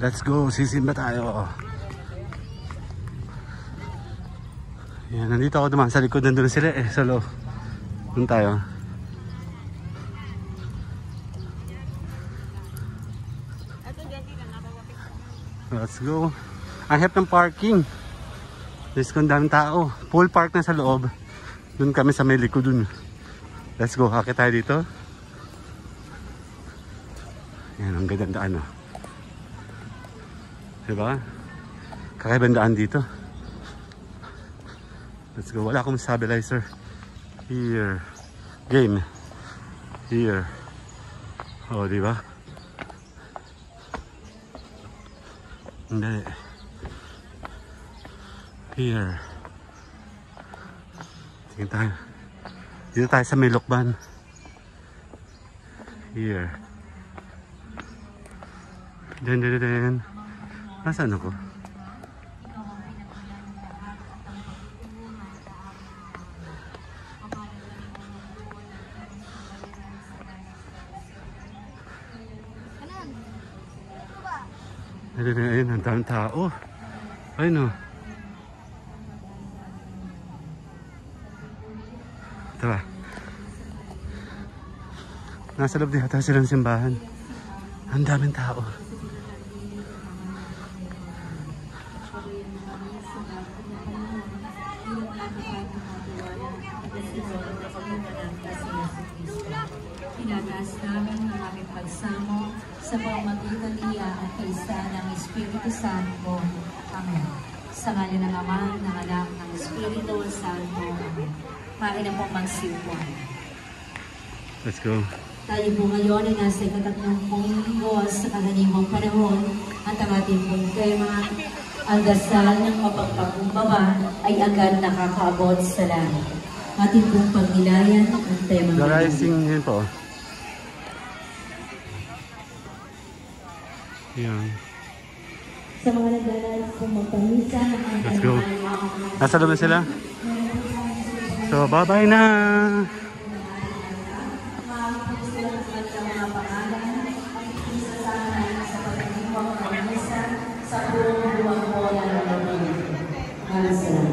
Let's go, sisimba tayo. Yan, nandito ako dumaan sa likod, nandun sila eh, sa loob. Doon tayo. Let's go. Ang hirap ng parking. There's kung daming tao. Full park na sa loob. Doon kami sa may likod dun. Let's go, hakit tayo dito. Yan, ang gandang daan oh. Diba? Kakaibang daan dito. Let's go. Wala akong stabilizer. Here. Game. Here. Oh, diba? Hindi. Here. Tingin tayo. Dito tayo sa Milokban. Here. Den. Nasaan ako? Ayun, ang daming tao. Ayun o. Ito ba? Nasa loob din ata silang simbahan. Ang daming tao. Tinataas namin ang aming pagsamo sa pamamagitan niya at kaisa ng Espiritu Santo. Amen. Sa ngalan ng Ama, ng Anak, ng Espiritu Santo. Amen. Maaari na pong magsiupuan. Let's go. Tayo po ngayon ay nasa ikatatlong linggo sa karaniwang panahon at ang ating pong tema, ang dasal ng mapagpakumbaba ay agad nakakaabot sa langit. Ating pong pagnilayan ang tema. The rising yun po. Yan. Sa mga naglalais pong magpamisa, let's go. Nasa loob na sila. So, bye-bye na. Sa buong buwan po na